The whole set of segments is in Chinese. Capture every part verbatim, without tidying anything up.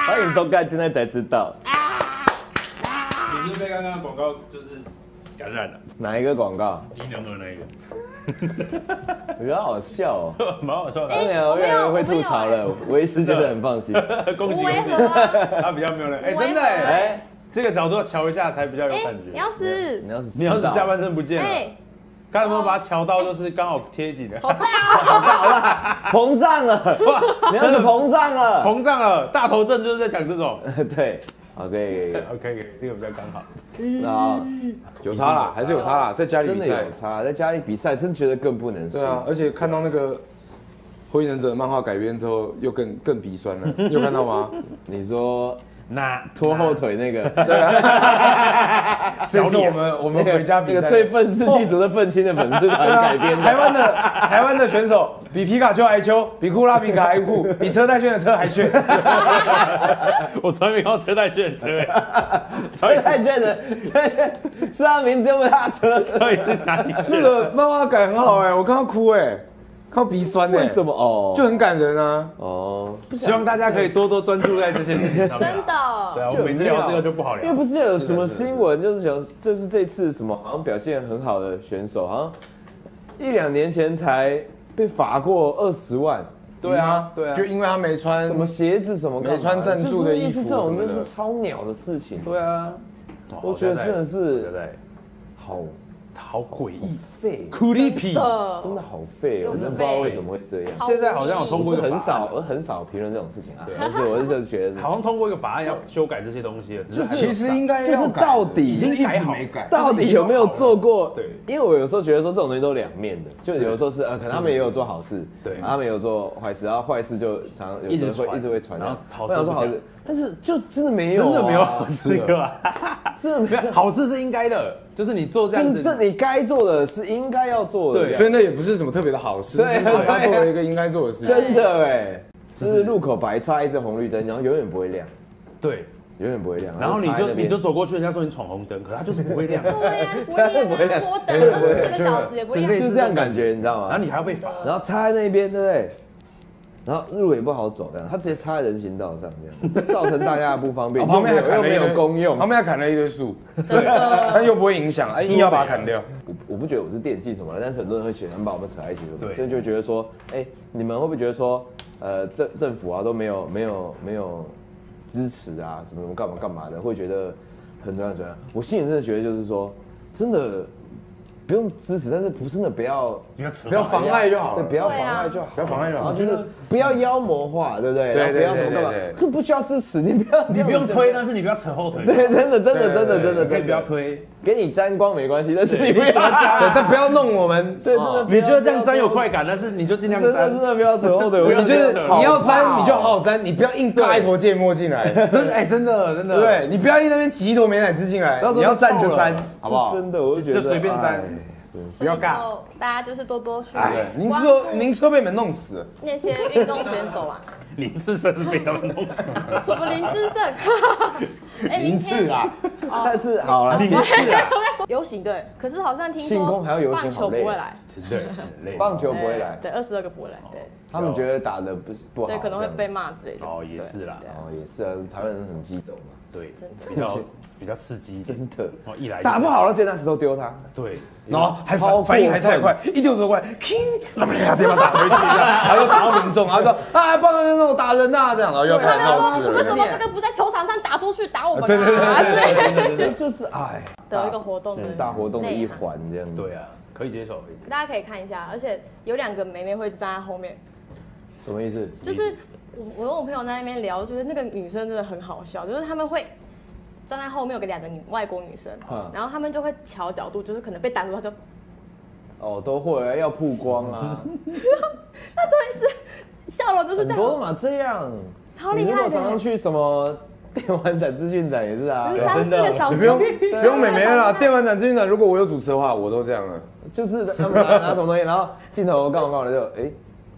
欢迎收看，现在才知道。 你是被刚刚的广告就是感染了？ 哪一个广告？ 低能儿那一个。 比较好笑哦， 蛮好笑的。 越来越人会吐槽了，维斯觉得很放心。 恭喜恭喜！他比较没有人，哎，真的哎，这个角度要瞧一下才比较有感觉。 你要死， 你要死， 你要死下半身不见了。刚才有没有把它瞧到，就是刚好贴紧的？ 好大， 好大，好大，膨胀了！哇，你要是膨胀了， 膨胀了，大头症就是在讲这种。 对，好，可以，可以， OK， 这个比较刚好。 啊， 有差啦，还是有差啦，在家里真的有差，在家里比赛真觉得更不能输。 对啊，而且看到那个《火影忍者》漫画改编之后，又更更鼻酸了。你有看到吗？ 你说那拖后腿那个， 对啊，这是我们我们回家比赛那个最愤世嫉俗的愤青的粉丝团改编的。 台湾的台湾的选手比皮卡丘还丘，比库拉皮卡还酷，比车太炫的车还炫。 我从来没看到车太炫的车， 车太炫的，是他名字又不是他车， 到底是哪里？ 那个漫画改很好哎，我看到哭哎，看到鼻酸哎。 为什么？哦， 就很感人啊。 哦， 希望大家可以多多专注在这些事情上面。 真的。 对啊，我每次聊这个就不好聊。 因为不是有什么新闻，就是想，就是这次什么好像表现很好的选手，好像一两年前才被罚过二十万。 对啊， 对啊， 就因为他没穿什么鞋子什么， 没穿赞助的衣服， 这种真是超鸟的事情。 对啊， 我觉得真的是， 对不对？ 好好诡异， 废， 苦力皮， 真的好废哦，真的不知道为什么会这样。 现在好像有通过一个很少，我很少评论这种事情啊。但是我是觉得， 好像通过一个法案要修改这些东西了，只是其实应该就是到底已经一直没改， 到底有没有做过？ 对， 因为我有时候觉得说这种东西都两面的，就有时候是呃，可能他们也有做好事，对，他们也有做坏事，然后坏事就常有时候会一直会传，然后我想说好事，但是就真的没有， 真的没有好事吧？ 真的没有， 好事是应该的，就是你做这样子， 这你该做的是应该要做的， 对，所以那也不是什么特别的好事，对，他做了一个应该做的事， 真的哎，就是路口白插一只红绿灯，然后永远不会亮， 对。 永远不会亮， 然后你就你就走过去，人家说你闯红灯，可是它就是不会亮。 对呀，不会亮，我等二十四个小时也不会亮， 就是这样感觉，你知道吗？ 然后你还要被罚， 然后插在那边，对不对？然后路也不好走，这样，他直接插在人行道上，这样，造成大家的不方便， 旁边又没有公用， 旁边还砍了一堆树，对，但又不会影响，哎，硬要把它砍掉。 我我不觉得我是电竞什么的，但是很多人会喜欢把我们扯在一起，对，就就觉得说，哎，你们会不会觉得说，呃，政政府啊都没有没有没有。支持啊，什么什么干嘛干嘛的，会觉得很怎样怎样。我心里真的觉得就是说，真的不用支持，但是不真的不要不要妨碍就好了， 对，不要妨碍就好， 不要妨碍就好。 就是不要妖魔化，对不对？ 对对不要怎么干嘛，可不需要支持，你不要你不用推，但是你不要扯后腿。 对，真的真的真的真的可以不要推， 给你沾光没关系，但是你不要， 但不要弄我们。 对，真的， 你觉得这样沾有快感，但是你就尽量沾， 真的不要扯后腿。 你就是你要沾，你就好好沾，你不要硬尬一坨芥末进来。 真哎，真的真的， 对，你不要一那边挤一坨美乃滋进来，你要沾就沾，好不好？ 真的，我就觉得就随便沾。 不要尬，大家就是多多去。 哎，您说您说被你们弄死了。 那些运动选手啊， 林志胜是被他们弄死的。 什么林志胜？ 哎，林志啊， 但是好了， 林志啊， 游行对，可是好像听庆功还要游行， 棒球不会来， 对，很累。 棒球不会来， 对，二十二个不会来，对。 他们觉得打的不不好， 对，可能会被骂之类的。 哦，也是啦， 哦，也是啊，台湾人很激动嘛， 对，比较比较刺激， 真的。 哦，一来打不好了，直接拿石头丢他， 对， 然后还反应还太快，一丢石头过来，砰，那么两地方打回去，然后又打到民众，然后说啊，棒球那种打人呐，这样，然后又开始闹事了。 为什么这个不在球场上打出去打我们啊？ 对对对对对，就是哎， 的一个活动， 大活动的一环这样子。 对啊，可以接受， 大家可以看一下，而且有两个妹妹会站在后面。 什么意思？ 就是我我跟我朋友在那边聊，觉得那个女生真的很好笑，就是他们会站在后面有个两个女外国女生，嗯、然后他们就会调角度，就是可能被挡住，他就哦都会要曝光啊， 他都一直笑容就是这样， 很多嘛这样， 超厉害的。 你如果常常去什么电玩展、资讯展也是啊， 三四个小时， 你不用不用美眉了，电玩展、资讯展，如果我有主持的话，我都这样了， 就是他们拿拿什么东西，然后镜头干嘛干嘛的就哎。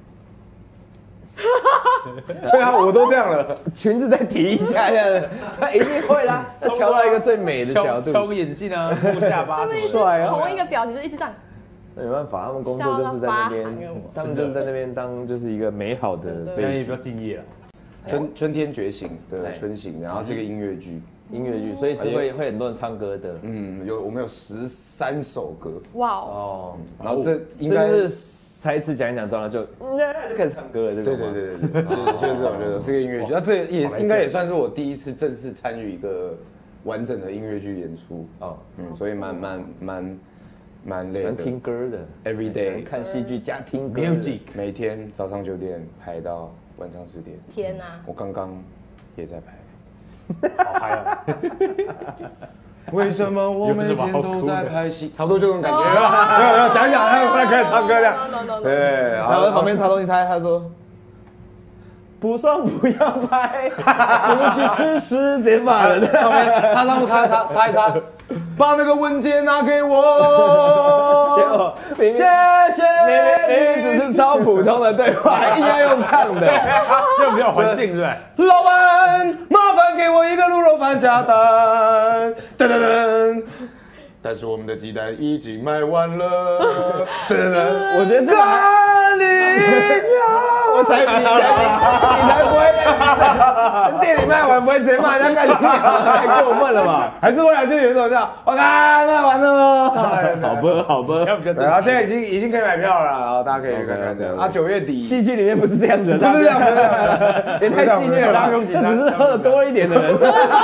对啊，我都这样了， 裙子再提一下这样的，他一定会啦。他瞧到一个最美的角度， 敲个眼镜啊，摸下巴什么的， 帅啊！ 同一个表情就一直这样。 那没办法，他们工作就是在那边，他们就是在那边当就是一个美好的背景。 现在也比较敬业了。 春春天觉醒的春醒，然后是一个音乐剧。 音乐剧，所以是会会很多人唱歌的。 嗯，有我们有十三首歌。 哇哦， 然后这应该是台词讲一讲之后就就开始唱歌了，对对对对对，就是就是这种，就是个音乐剧。那这也应该也算是我第一次正式参与一个完整的音乐剧演出哦，嗯，所以蛮蛮蛮蛮累的。 喜欢听歌的 ，every day 看戏剧加听歌 ，music， 每天早上九点排到晚上十点。 天哪！ 我刚刚也在排。 好嗨啊！ 为什么我每天都在拍戏？差不多这种感觉。 没有没有，讲一讲，他快开始唱歌了。对， 然后在旁边插东西插，他说。不爽不要拍，不去试试，直接骂人。 旁边插上插插插一插，把那个文件拿给我。 结果谢谢你，明明只是超普通的对话，还硬要用唱的， 就比较环境，是吧？ 老板，麻烦给我一个卤肉饭加蛋。噔噔噔。但是我们的鸡蛋已经卖完了。噔噔噔。 我觉得这个咖喱鸟，我才你才你才不会，店里卖完不会直接骂人家干你鸟，太过分了吧？ 还是未来就有一种这样，我看卖完了。 好吧好吧， 这样比较正然后现在已经已经可以买票了，然后大家可以看看这样。啊，九月底戏剧里面不是这样子的， 不是这样，不是这样， 也太戏虐了吧？这只是喝的多一点的人。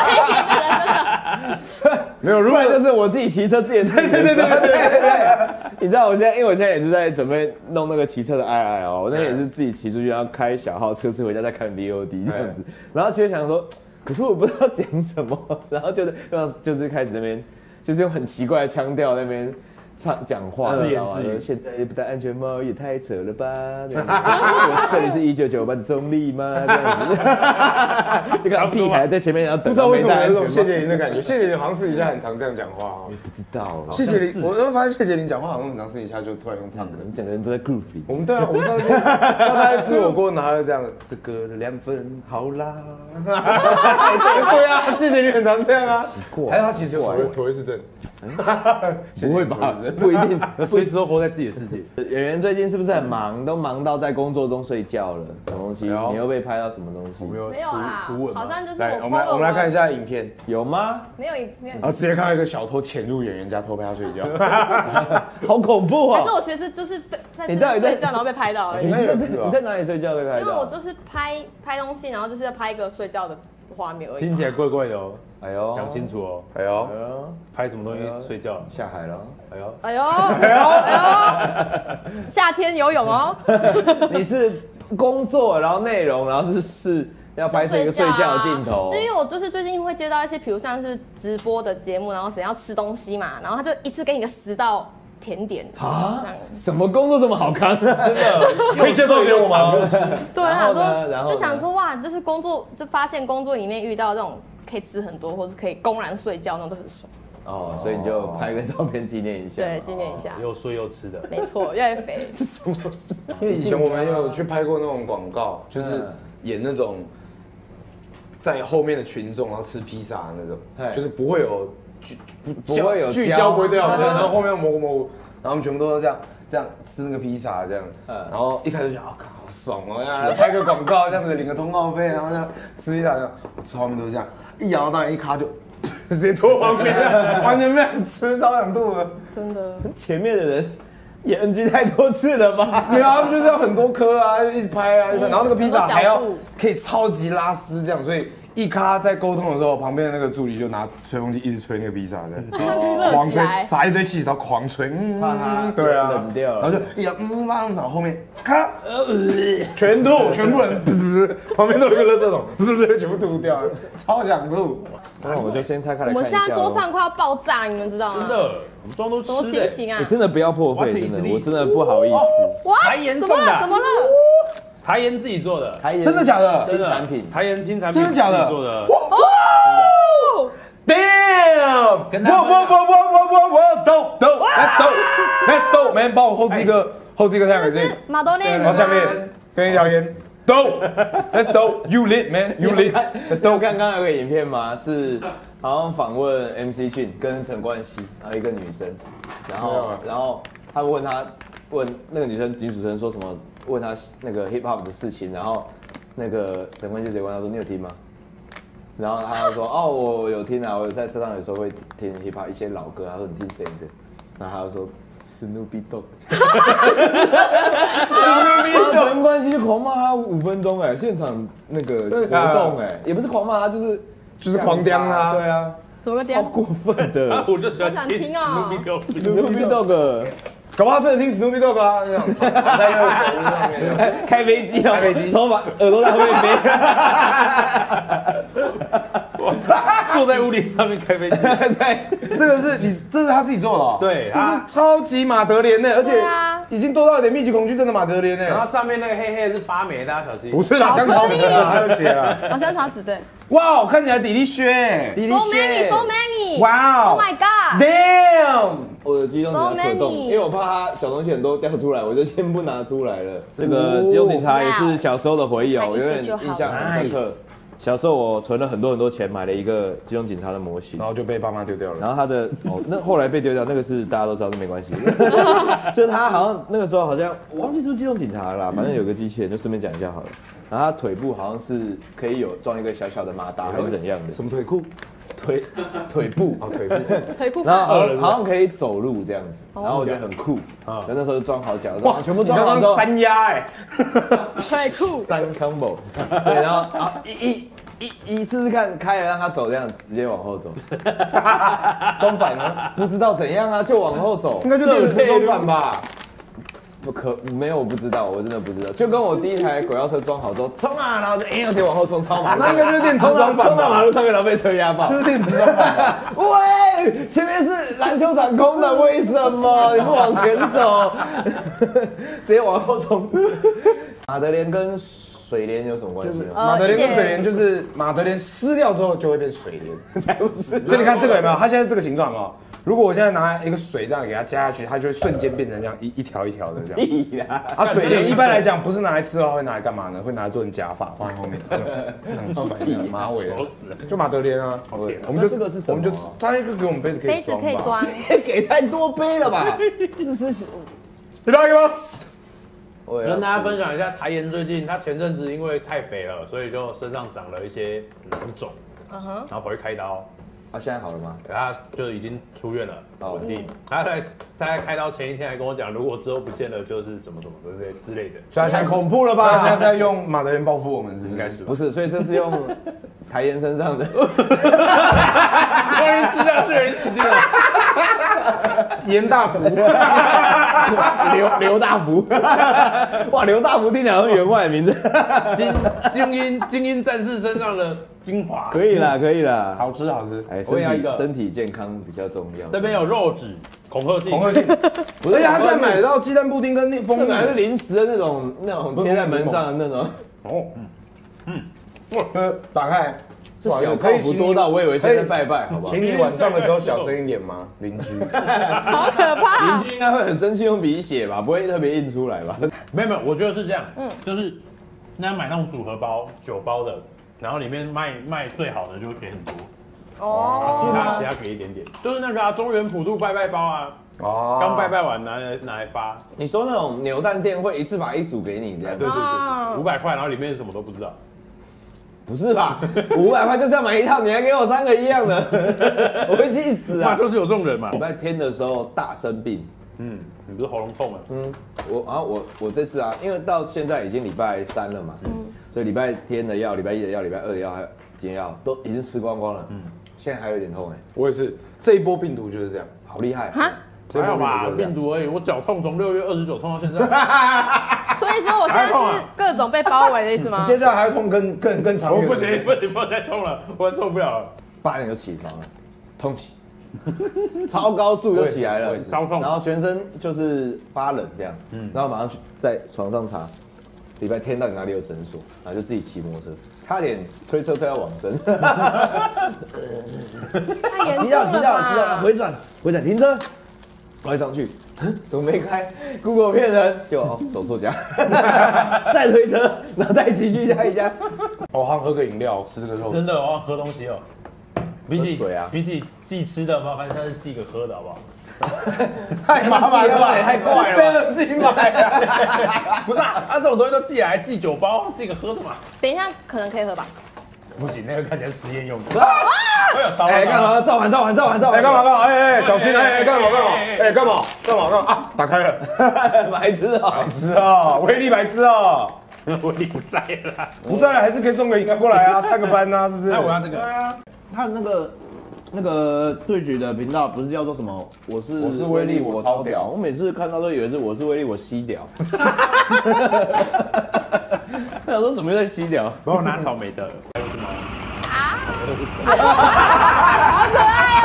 没有，如果就是我自己骑车自己对对对对对对，你知道我现在，因为我现在也是在准备弄那个骑车的 I I 哦，我那天也是自己骑出去，然后开小号车次回家再看 V O D 这样子，然后其实想说，可是我不知道讲什么，然后就就是开始那边就是用很奇怪的腔调那边。唱讲话，你知道吗？现在不戴安全帽也太扯了吧！这里是一九九八的中立吗？这样子，这个屁孩在前面要等， 不知道为什么有一种谢谢林的感觉。谢谢林好像私底下很常这样讲话哦。 不知道， 谢谢林，我都发现谢谢林讲话好像很常私底下就突然用唱歌， 你整个人都在 groove 里。 我们对啊，我们上次他在吃火锅，拿了这样，这个两分好辣。对啊，谢谢林很常这样啊。还有他其实有妥瑞氏症。 不会吧？不一定， 随时都活在自己的世界。 演员最近是不是很忙？都忙到在工作中睡觉了？什么东西？你又被拍到什么东西？ 没有啦，好像就是我。 我们我们来看一下影片， 有吗？ 没有影片。 然后直接看到一个小偷潜入演员家偷拍他睡觉， 好恐怖啊！ 可是我其实就是被在你到底在睡觉，然后被拍到而已。 你在你在哪里睡觉被拍到？ 因为我就是拍拍东西，然后就是要拍一个睡觉的画面而已。 听起来怪怪的哦。 哎呦， 讲清楚哦！ 哎呦， 拍什么东西睡觉？ 下海了？ 哎呦， 哎呦，哎呦，哎呦，夏天游泳哦！ 你是工作，然后内容，然后是是要拍摄一个睡觉的镜头。 就因为我就是最近会接到一些，比如像是直播的节目，然后谁要吃东西嘛，然后他就一次给你个十道甜点啊！什么工作这么好看？真的可以介绍给我吗？ 对，想说就想说哇，就是工作就发现工作里面遇到这种。可以吃很多，或是可以公然睡觉，那种都很爽。 哦，所以你就拍个照片纪念一下。 对，纪念一下。 又睡又吃的。 没错，越来越肥。 这什么？ 因为以前我们有去拍过那种广告，就是演那种在后面的群众，然后吃披萨那种，就是不会有聚不不会有聚焦，不会这样，然后后面模糊模糊，然后我们全部都是这样这样吃那个披萨这样，然后一开始就想，哦靠，好爽哦，呀，拍个广告这样子领个通告费，然后这样吃披萨这样，吃后面都是这样。一咬到当然一卡就直接拖旁边，完全没想吃，超想吐了。 真的， 前面的人演 N G 太多次了吧？ 没有，他们就是要很多颗啊，一直拍啊，然后那个披萨还要可以超级拉丝这样，所以一咖在沟通的时候，旁边的那个助理就拿吹风机一直吹那个披萨这样，狂吹，撒一堆气，然后狂吹， 怕它对啊冷掉了， 然后就一咬，嗯，拉然后后面咔，全吐，全部人旁边都有一个垃圾桶，全部吐掉，超想吐。 那我就先拆开来看一下。 我们现在桌上快要爆炸，你们知道吗？ 真的，我们装都吃的。 什么情形啊？ 你真的不要破费，真的，我真的不好意思。 哇， 台盐送的， 怎么了？ 台盐自己做的， 台盐真的假的？ 新产品， 台盐新产品， 真的假的？ 做的。 哦 Damn！ 跟他我我我我我我我抖抖，Let's go，Let's go， man，帮我后置一个后置一个太阳镜， 马多内， 然后下面跟一条烟。抖 ，Let's go，You lit man，You lit，Let's go。 刚刚有个影片嘛，是好像访问 M C 俊跟陈冠希，然后一个女生，然后然后他问他问那个女生女主持人说什么，问他那个 hip hop 的事情，然后那个陈冠希谁问他说你有听吗？然后他就说哦我有听啊，我在车上有时候会听 hip hop 一些老歌。他说你听谁的？然后他就说 Snoopy Dogg。陈冠希狂骂他五分钟哎，现场那个活动哎，也不是狂骂他，就是就是狂叼他，对啊， 怎么个叼？ 超过分的。 我就喜欢听 Snoopy Dogg。 Snoopy Dogg。 搞不好真的听 Snoopy Dogg 啊，那种在那个走路上面， 开飞机啊， 开飞机， 头发耳朵在后面飞， 坐在屋顶上面开飞机。 对， 这个是你，这是他自己做的哦。 对， 这是超级马德莲呢，而且啊已经多到有点密集恐惧症的马德莲呢。 然后上面那个黑黑的是发霉，大家小心。 不是啦，香草籽啊，还有血啊。 好香草籽对。 哇，看起来底力靴 ，so many so many， 哇 ，Oh my god，damn， 我的机动警察可动，因为我怕它小东西很多掉出来，我就先不拿出来了。这个机动警察也是小时候的回忆哦，我有点印象很深刻。小时候我存了很多很多钱，买了一个机动警察的模型， 然后就被爸妈丢掉了。 然后他的哦，那后来被丢掉，那个是大家都知道，那没关系。就是他好像那个时候好像我忘记是不是机动警察了啦，反正有个机器人，就顺便讲一下好了。然后他腿部好像是可以有装一个小小的马达还是怎样的？ 什么腿裤？ 腿腿部哦，腿裤。 腿裤。 然后好像可以走路这样子，然后我觉得很酷啊。那时候就装好脚，哇，全部装好之后三压哎， 腿裤三 combo， 对，然后然后一一。一一试试看，开了让他走这样，直接往后走。装反呢？不知道怎样啊，就往后走。 应该就电池装反吧？ 不可没有，我不知道，我真的不知道。就跟我第一台鬼妖车装好之后，冲啊，然后就硬要往后冲，超马路。 那应该就是电池装反吧？ 冲到马路上面，然后被车压爆。 就是电池装反。 喂，前面是篮球场空的，为什么你不往前走？直接往后冲。马德莲跟水莲有什么关系？ 马德莲跟水莲就是马德莲湿掉之后就会变水莲， 才不是。 所以你看这个有没有？它现在这个形状哦。如果我现在拿一个水这样给它加下去，它就会瞬间变成这样一一条一条的这样。啊，水莲一般来讲不是拿来吃的话，会拿来干嘛呢？会拿来做成假发放在后面，马尾的，就马德莲啊。我们就这个是什么？我们就他一个给我们杯子可以装吧？ 杯子可以装， 给太多杯了吧？这是。 いただきます。 跟大家分享一下，台妍最近他前阵子因为太肥了，所以就身上长了一些囊肿，嗯哼，然后跑去开刀。 啊，现在好了吗？ 他就已经出院了，稳定。他在他在开刀前一天还跟我讲，如果之后不见了，就是怎么怎么之类之类的。 所以太恐怖了吧？他现在在用马德莲报复我们，是应该是不是？所以这是用台妍身上的。 万一吃下去人死定了。 严大福， 刘刘大福，哇，刘大福听起来好像员外的名字。 精精英精英战士身上的精华， 可以啦，可以啦， 好吃好吃。 哎，身体身体健康比较重要。 这边有肉质，恐吓性， 恐吓性。而且他现在买得到鸡蛋布丁跟蜂蜜， 这还是零食的那种，那种贴在门上的那种。哦， 嗯嗯，呃，打开。 这小泡芙多到我以为现在拜拜，好不好？ 请你晚上的时候小声一点吗，邻居？ 好可怕！ 邻居应该会很生气，用笔写吧，不会特别印出来吧？ 没有没有，我觉得是这样，嗯，就是那买那种组合包九包的，然后里面卖卖最好的就会给很多，哦，其他其他给一点点，就是那个啊，中原普渡拜拜包啊。哦，刚拜拜完拿来拿来发。 你说那种扭蛋店会一次把一组给你这样？ 对对对，五百块，然后里面什么都不知道。 不是吧？五百块就是要买一套，你还给我三个一样的，我会气死啊！ 就是有这种人嘛。 礼拜天的时候大生病， 嗯，你不是喉咙痛啊？ 嗯，我然后我我这次啊，因为到现在已经礼拜三了嘛，嗯，所以礼拜天的药、礼拜一的药、礼拜二的药还有今天药都已经吃光光了，嗯，现在还有点痛哎。 我也是，这一波病毒就是这样， 好厉害哈。 还好吧，病毒而已。我脚痛从六月二十九痛到现在， 所以说我现在是各种被包围的意思吗？ 接下来还要痛更更更长远。 我不行，不行，不要再痛了，我受不了了。 八点就起床了，痛起，超高速就起来了， 超痛， 然后全身就是发冷这样，嗯，然后马上去在床上查，礼拜天到底哪里有诊所，然后就自己骑摩托车，差点推车推到往生。 太严重了吧？ 骑到骑到骑到，回转回转停车。我上去，怎么没开 ？Google 骗人，就哦走错家，再推车，然后再骑去下一家。 我好像喝个饮料，吃这个肉。 真的，我要喝东西哦。比起水啊， 比起寄吃的，麻烦下次寄个喝的好不好？ 太麻烦了吧， 也太怪了吧， 自己买啊！ 不是啊，啊这种东西都寄来，寄酒包，寄个喝的嘛。 等一下可能可以喝吧？ 不行，那个看起来实验用的。哎呦，刀！ 哎，干嘛？照完，照完，照完，照完！ 哎，干嘛干嘛？哎哎，小心！哎哎，干嘛干嘛？哎，干嘛干嘛干嘛啊？打开了， 白痴啊！ 白痴啊！威力白痴啊！ 威力不在了， 不在了还是可以送个饮料过来啊，探个班啊，是不是？ 那我要这个。 对啊， 他那个那个对局的频道不是叫做什么？我是我是威力，我超屌。 我每次看到都以为是我是威力，我吸屌。我想说怎么又在吸屌？ 帮我拿草莓的，还有什么？啊！ 好可爱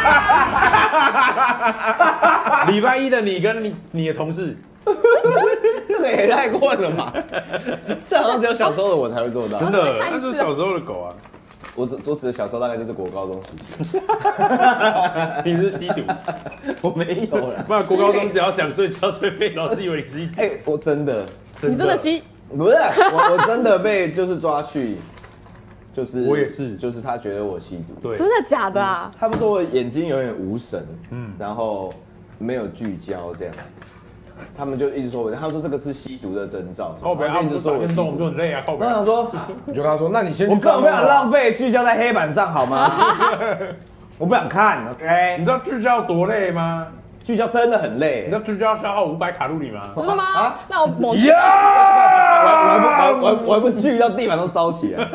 哦！礼拜一的你跟你你的同事。 这个也太困了吧！这好像只有小时候的我才会做到。 真的，那是小时候的狗啊。 我只我指的小时候大概就是国高中时期。 你是吸毒？ 我没有了。 不然国高中只要想睡觉，就会被老师以为你吸毒。 哎，我真的， 你真的吸？ 不是，我我真的被就是抓去，就是我也是， 就是他觉得我吸毒。 对， 真的假的啊？ 他们说我眼睛有点无神，嗯，然后没有聚焦这样。他们就一直说我，他说这个是吸毒的征兆， 靠北啊，一直说我运动我们就很累啊，靠北。 我想说， 你就跟他说，那你先去。 我根本不想浪费聚焦在黑板上，好吗？我不想看 ，OK？ 你知道聚焦多累吗？ 聚焦真的很累。 你知道聚焦消耗五百卡路里吗？ 真的吗？啊，那我猛呀！ 我还不我我还不聚到地板都烧起来。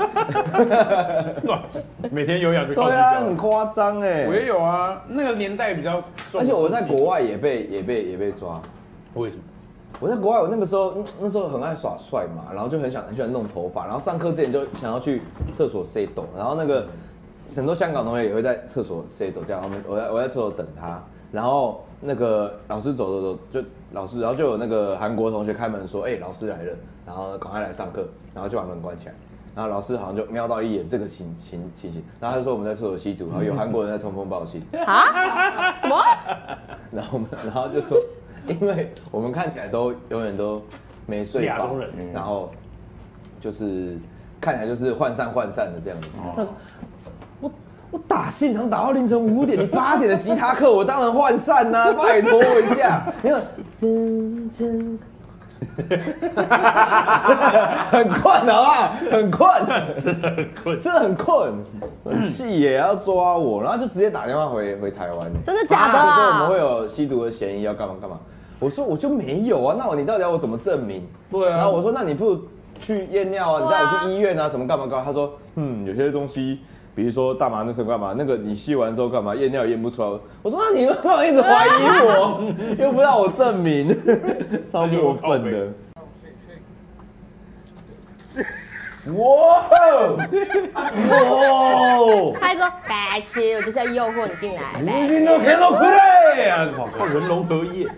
每天有氧就靠聚焦。 对啊，很夸张哎。 我也有啊，那个年代比较。 而且我在国外也被也被也被抓。 为什么？ 我在国外，我那个时候那时候很爱耍帅嘛，然后就很想很喜欢弄头发，然后上课之前就想要去厕所 say 抖，然后那个很多香港同学也会在厕所 say 抖，这样我们我在我在厕所等他，然后那个老师走走走就老师，然后就有那个韩国同学开门说，哎、欸、老师来了，然后赶快来上课，然后就把门关起来。然后老师好像就瞄到一眼这个情情情形，然后他就说我们在厕所吸毒，然后有韩国人在通风报信啊？什么？ 然后我们然后就说。因为我们看起来都永远都没睡饱，然后就是看起来就是涣散涣散的这样子。哦、我我打现场打到凌晨五点，你八点的吉他课我当然涣散呐、啊，拜托我一下。你看，真真，很困好不好？很困， 真的很困， 真的很困，很气耶，要抓我，然后就直接打电话回回台湾。 真的假的、啊？ 就说我们会有吸毒的嫌疑，要干嘛干嘛。我说我就没有啊，那我你到底要我怎么证明？ 对啊。 然后我说那你不如去验尿啊，你带我去医院啊，什么干嘛干嘛？他说嗯，有些东西，比如说大麻那时候干嘛，那个你吸完之后干嘛，验尿也验不出来。我说那你干嘛一直怀疑我，又不让我证明，超过分的。哇哇！ 他还说白痴，我就是要诱惑你进来。 你今天看到亏嘞啊！ 靠人龙合一。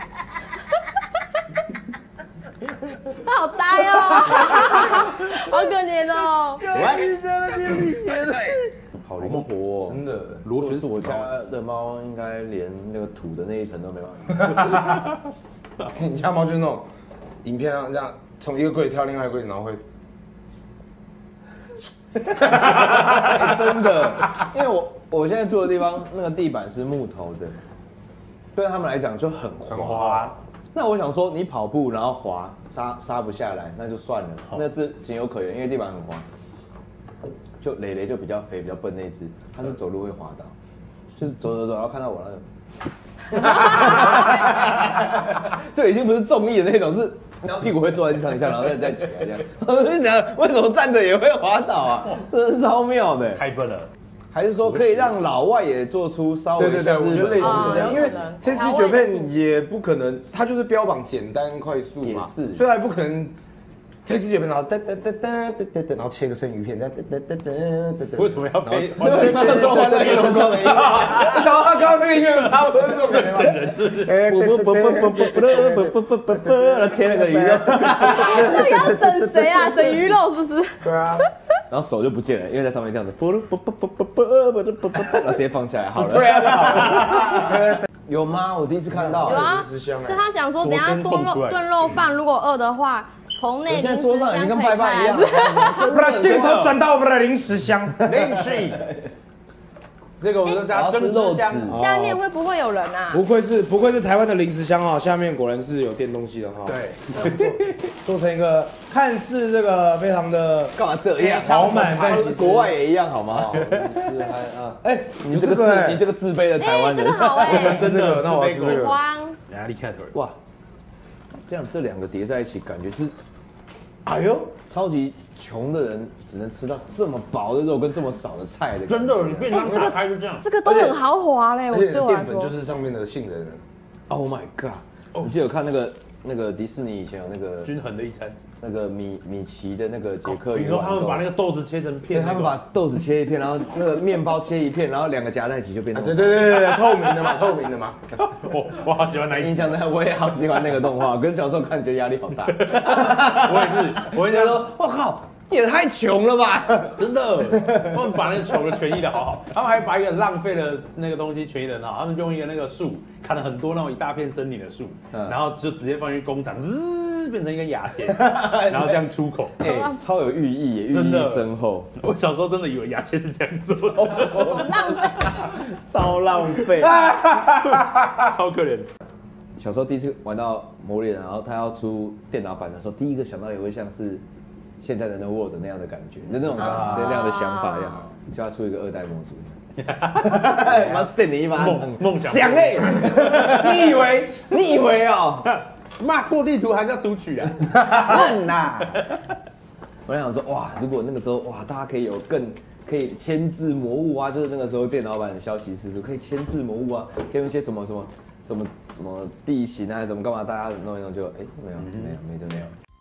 他好呆哦，好可怜哦。 好灵活哦，真的。如果是我家的猫，应该连那个土的那一层都没办法。 你家猫就是那种影片上这样，从一个柜子跳另外一个柜子，然后会。 欸、真的，因为我我现在住的地方那个地板是木头的，对他们来讲就很滑。 很滑。 那我想说，你跑步然后滑，刹刹不下来，那就算了，那是情有可原，因为地板很滑。就蕾蕾就比较肥、比较笨那一只，它是走路会滑倒，就是走走走，然后看到我那个，这已经不是重力的那种，是。然后屁股会坐在地上一下，然后再再起来这样。我就想，为什么站着也会滑倒啊？真是超妙的。 太笨了。 还是说可以让老外也做出稍微像日本？ 我觉得类似这样，因为 Tasty Japan 也不可能，它就是标榜简单快速嘛， 是， 所以还不可能。Tasty Japan 然后噔噔噔噔噔噔，然后切个生鱼片，这样噔噔噔噔噔噔。 为什么要配？ 为什么要说欢乐运动的音乐？ 我想到他刚刚那个音乐差不多这种感觉吗？ 真人是不是？ 不不不不不不不不不不，然后切那个鱼肉。 那个要整谁啊？整鱼肉是不是？ 对啊。 然后手就不见了，因为在上面这样子，不不不不不不不不不，然后直接放下来，好了。 对啊，就好了。 有吗？我第一次看到。 有啊。就他想说，等下炖肉炖肉饭，如果饿的话，棚内零食箱可以跟拜拜一样。 把镜头转到我们的零食箱，零食。 这个我们加蒸汁箱， 下面会不会有人啊？ 不愧是不愧是台湾的零食箱啊，下面果然是有垫东西的哈。 对， 做成一个看似这个非常的干嘛这样？ 饱满，但其实国外也一样好吗？ 是还啊，哎， 你这个自你这个自卑的台湾人， 这个好哎， 真的，那我喜欢。 压力看头哇，这样这两个叠在一起，感觉是，哎呦，超级穷的人只能吃到这么薄的肉跟这么少的菜的。 真的，你便当打开就这样， 这个都很豪华嘞，我对我来说。 淀粉就是上面的杏仁。 Oh my god！ 你记得有看那个那个迪士尼以前有那个均衡的一餐， 那个米米奇的那个杰克鱼。 你说他们把那个豆子切成片， 他们把豆子切一片，然后那个面包切一片，然后两个夹在一起就变成。 对对对对，透明的嘛，透明的嘛。 我我好喜欢那一印象的，我也好喜欢那个动画，可是小时候看觉得压力好大。 我也是，我也说， 我靠，你也太穷了吧！ 真的，他们把那个穷的权益的好好，他们还把一个浪费的那个东西权益的很好，他们就用一个那个树砍了很多那种一大片森林的树，嗯、然后就直接放进工厂，滋变成一根牙签，然后这样出口， 哎、欸，超有寓意耶，寓意深厚。 我小时候真的以为牙签是这样做的， 浪费， 超浪费， 超可怜。 小时候第一次玩到魔猎人，然后他要出电脑版的时候，第一个想到也会像是现在的那 Word 那样的感觉，那种感觉，对那样的想法一样，就要出一个二代模组。妈扇你一巴掌！ 梦想想哎，你以为你以为哦？ 妈过地图还是要读取啊？ 嫩呐！我想说哇，如果那个时候哇，大家可以有更可以牵制魔物啊，就是那个时候电脑版的消息是说可以牵制魔物啊，可以用一些什么什么什么什么地形啊，什么干嘛，大家弄一弄就哎、欸、没有没有没真没有。